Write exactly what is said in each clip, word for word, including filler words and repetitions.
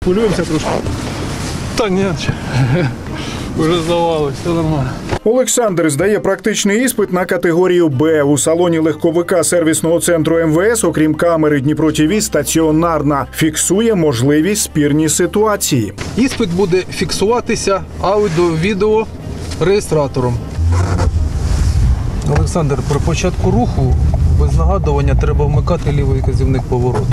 Хвилюємося трошки. Та ні, вже здавалося, все нормально. Олександр здає практичний іспит на категорію Б. У салоні легковика сервісного центру ем ве ес, окрім камери Дніпро ті ві, стаціонарна. Фіксує можливі спірні ситуації. Іспит буде фіксуватися аудіо-відео реєстратором. Олександр, при початку руху без нагадування треба вмикати лівий вказівник повороту.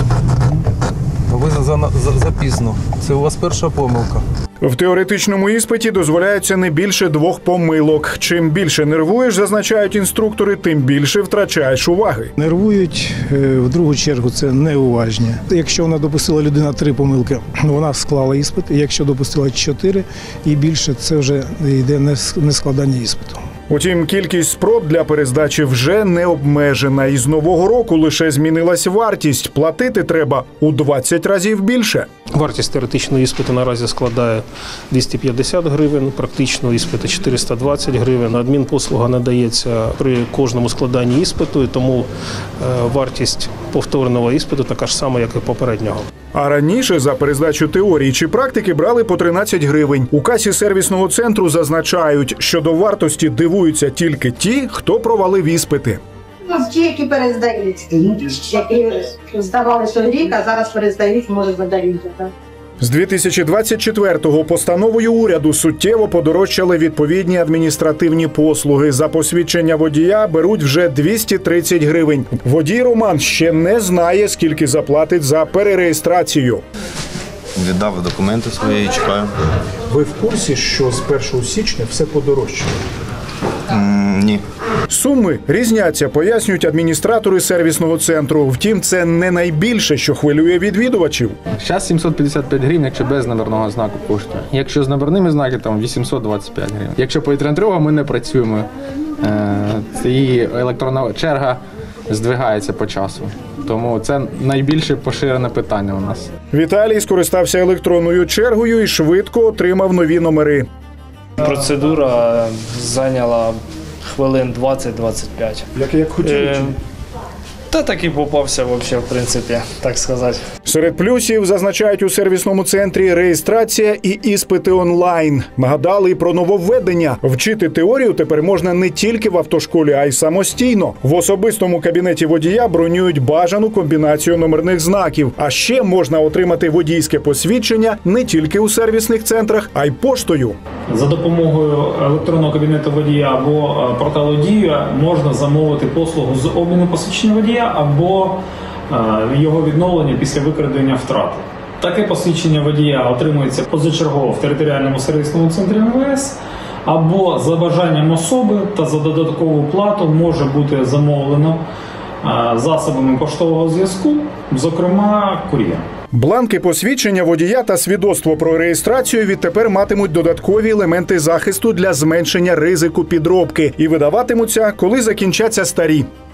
Ви за, за, запізно. Це у вас перша помилка. В теоретичному іспиті дозволяється не більше двох помилок. Чим більше нервуєш, зазначають інструктори, тим більше втрачаєш уваги. Нервують, в другу чергу, це неуважні. Якщо вона допустила людина три помилки, вона склала іспит. Якщо допустила чотири і більше, це вже йде не складання іспиту. Утім, кількість спроб для перездачі вже не обмежена. І з нового року лише змінилась вартість. Платити треба у двадцять разів більше. Вартість теоретичного іспиту наразі складає двісті п'ятдесят гривень, практичного іспиту чотириста двадцять гривень. Адмінпослуга надається при кожному складанні іспиту, і тому вартість повторного іспиту така ж сама, як і попереднього. А раніше за перездачу теорії чи практики брали по тринадцять гривень. У касі сервісного центру зазначають, що до вартості дивуються тільки ті, хто провалив іспити. Ті, які перездають, які здавали той рік, а зараз перездають, може видають. З дві тисячі двадцять четвертого постановою уряду суттєво подорожчали відповідні адміністративні послуги. За посвідчення водія беруть вже двісті тридцять гривень. Водій Роман ще не знає, скільки заплатить за перереєстрацію. Віддав документи свої і чекаю. Ви в курсі, що з першого січня все подорожчало? Mm, ні. Суми різняться, пояснюють адміністратори сервісного центру. Втім, це не найбільше, що хвилює відвідувачів. Зараз сімсот п'ятдесят п'ять гривень, якщо без номерного знаку коштує. Якщо з номерними знаками, там вісімсот двадцять п'ять гривень. Якщо повітряна тривога, ми не працюємо. І електронна черга здвигається по часу. Тому це найбільше поширене питання у нас. Віталій скористався електронною чергою і швидко отримав нові номери. Процедура зайняла хвилин двадцять-двадцять п'ять. Як, як хотіли? Е, та так і попався, взагалі, в принципі, так сказати. Серед плюсів, зазначають у сервісному центрі, реєстрація і іспити онлайн. Нагадали і про нововведення. Вчити теорію тепер можна не тільки в автошколі, а й самостійно. В особистому кабінеті водія бронюють бажану комбінацію номерних знаків. А ще можна отримати водійське посвідчення не тільки у сервісних центрах, а й поштою. За допомогою електронного кабінету водія або порталу «Дія» можна замовити послугу з обміну посвідчення водія або його відновлення після викрадення втрати. Таке посвідчення водія отримується позачергово в територіальному сервісному центрі ем ве ес або за бажанням особи та за додаткову плату може бути замовлено засобами поштового зв'язку, зокрема кур'єром. Бланки посвідчення водія та свідоцтво про реєстрацію відтепер матимуть додаткові елементи захисту для зменшення ризику підробки і видаватимуться, коли закінчаться старі.